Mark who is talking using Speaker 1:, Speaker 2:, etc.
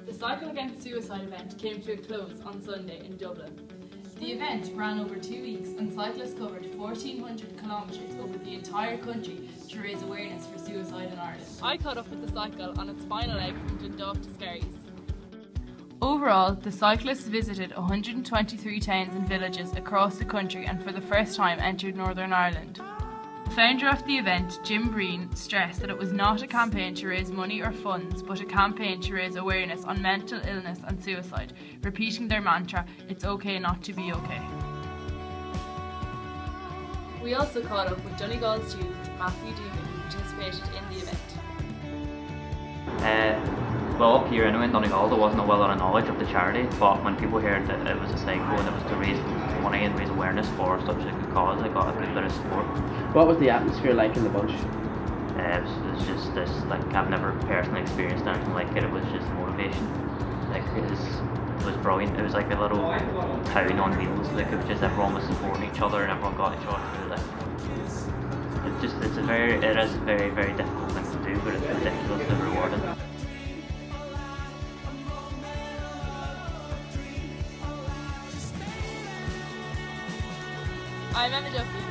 Speaker 1: The Cycle Against Suicide event came to a close on Sunday in Dublin. The event ran over 2 weeks and cyclists covered 1,400 kilometres over the entire country to raise awareness for suicide in Ireland. I caught up with the cycle on its final leg from Dundalk to Skerries. Overall, the cyclists visited 123 towns and villages across the country and for the first time entered Northern Ireland. The founder of the event, Jim Breen, stressed that it was not a campaign to raise money or funds, but a campaign to raise awareness on mental illness and suicide, repeating their mantra, "It's okay not to be okay." We also caught up with Donegal student Matthew Deegan, who participated in the event.
Speaker 2: Well, up here anyway in Donegal there wasn't a well lot of knowledge of the charity, but when people heard that it was a cycle and it was to raise money and raise awareness for such a good cause, I got a good bit of support.
Speaker 3: What was the atmosphere like in the bunch?
Speaker 2: It was just this, like, I've never personally experienced anything like it. It was just motivation. Like, it was brilliant. It was like a little town on wheels. Like, it was just everyone was supporting each other and everyone got each other through it. It is a very, very difficult thing to do, but it's ridiculously rewarding.
Speaker 1: I'm Emma Duffy.